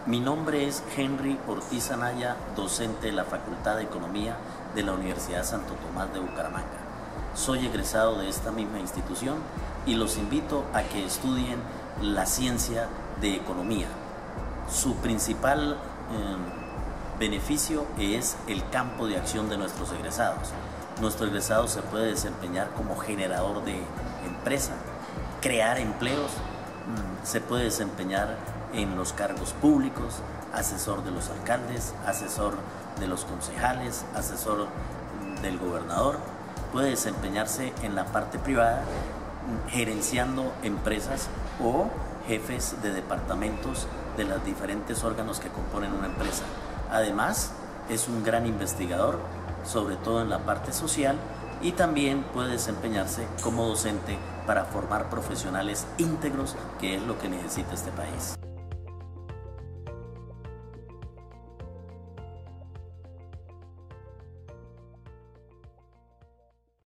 Mi nombre es Henry Ortiz Anaya, docente de la Facultad de Economía de la Universidad Santo Tomás de Bucaramanga. Soy egresado de esta misma institución y los invito a que estudien la ciencia de economía. Su principal beneficio es el campo de acción de nuestros egresados. Nuestro egresado se puede desempeñar como generador de empresa, crear empleos, se puede desempeñar en los cargos públicos, asesor de los alcaldes, asesor de los concejales, asesor del gobernador, puede desempeñarse en la parte privada, gerenciando empresas o jefes de departamentos de los diferentes órganos que componen una empresa. Además, es un gran investigador, sobre todo en la parte social, y también puede desempeñarse como docente para formar profesionales íntegros, que es lo que necesita este país.